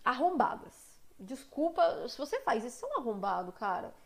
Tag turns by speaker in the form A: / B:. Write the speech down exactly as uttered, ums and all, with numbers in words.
A: arrombadas. Desculpa, se você faz isso, você é um arrombado, cara.